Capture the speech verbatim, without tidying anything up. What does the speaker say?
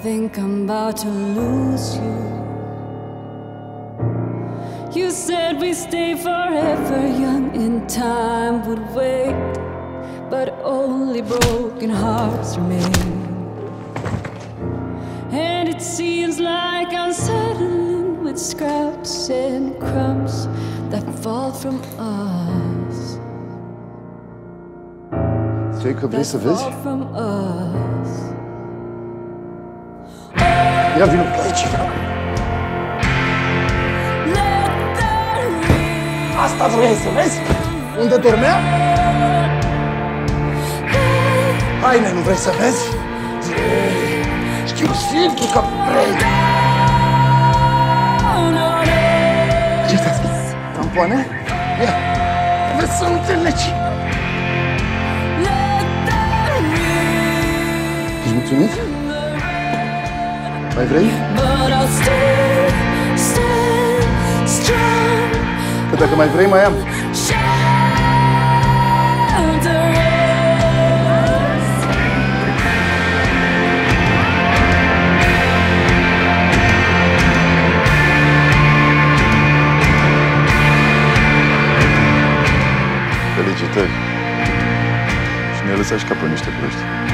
think I'm about to lose you. You said we stay forever young and time would wait, but only broken hearts remain. And it seems like I'm settling with scraps and crumbs that fall from us. Ce-i că vrei să vezi? Ia vină pe aici. Asta vrei să vezi? Unde dormea? Haine, nu vrei să vezi? Știu sigur că vrei. Ce ți-a scris? Tampoane? Ia, vreți să înțelegi. Ești mulțumit? Mai vrei? Că dacă mai vrei, mai am. Felicitări. Și ne lăsați ca pe niște proști.